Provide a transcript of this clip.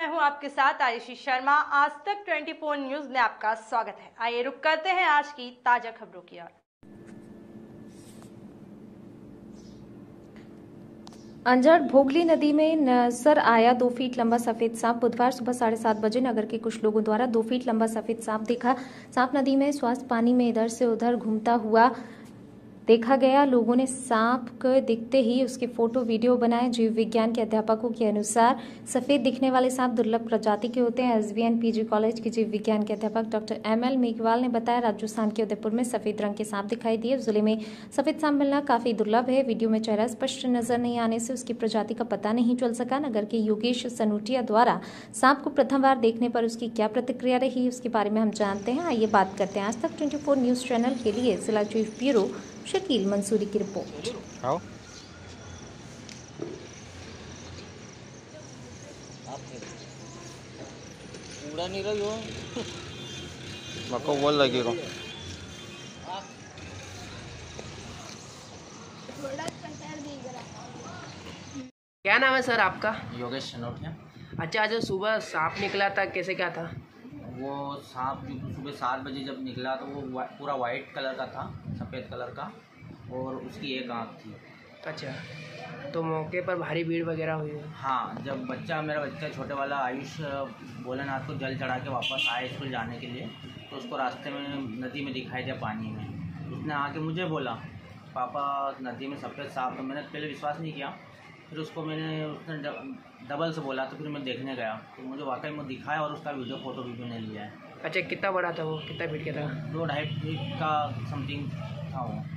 मैं हूं आपके साथ आयुषी शर्मा। आज तक 24 न्यूज में आपका स्वागत है। आइए रुक करते हैं आज की ताजा खबरों की ओर। अंजड़ भोगली नदी में नजर आया 2 फीट लंबा सफेद सांप। बुधवार सुबह 7:30 बजे नगर के कुछ लोगों द्वारा 2 फीट लंबा सफेद सांप देखा। सांप नदी में स्वास्थ्य पानी में इधर से उधर घूमता हुआ देखा गया। लोगों ने सांप को दिखते ही उसके फोटो वीडियो बनाए। जीव विज्ञान के अध्यापकों के अनुसार सफेद दिखने वाले सांप दुर्लभ प्रजाति के होते हैं। एसबीएन पीजी कॉलेज के जीव विज्ञान के अध्यापक डॉक्टर एमएल मेघवाल ने बताया, राजस्थान के उदयपुर में सफेद रंग के सांप दिखाई दिए। जिले में सफेद सांप मिलना काफी दुर्लभ है। वीडियो में चेहरा स्पष्ट नजर नहीं आने से उसकी प्रजाति का पता नहीं चल सका। नगर के योगेश सनूटिया द्वारा सांप को प्रथम बार देखने पर उसकी क्या प्रतिक्रिया रही, उसके बारे में हम जानते हैं। आइए बात करते हैं। आज तक 24 न्यूज चैनल के लिए जिला चीफ ब्यूरो शकील मंसूरी की रिपोर्ट। आओ पूरा नहीं रही हो मको बोल लगी को क्या नाम है सर आपका? योगेश सनोटिया। अच्छा, आज सुबह सांप निकला था, कैसे क्या था? वो सांप जो सुबह 7 बजे जब निकला तो वो पूरा वाइट कलर का था, सफ़ेद कलर का, और उसकी एक आँख थी। अच्छा, तो मौके पर भारी भीड़ वगैरह हुई है? हाँ, जब मेरा बच्चा छोटे वाला आयुष भोलेनाथ को जल चढ़ा के वापस आया स्कूल जाने के लिए, तो उसको रास्ते में नदी में दिखाई दिया पानी में। उसने आके मुझे बोला, पापा नदी में सफ़ेद सांप। तो मैंने पहले विश्वास नहीं किया, फिर उसने डबल से बोला, तो फिर मैं देखने गया तो मुझे वाकई में दिखाया और उसका वीडियो फोटो भी मैंने लिया है। अच्छा, कितना बड़ा था वो, कितना फीट का था? 2-2.5 फीट का समथिंग था वो।